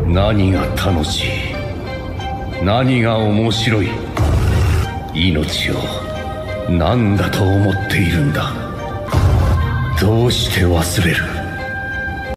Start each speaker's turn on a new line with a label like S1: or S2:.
S1: 何が楽しい、何が面白い、命を何だと思っているんだ。どうして忘れる。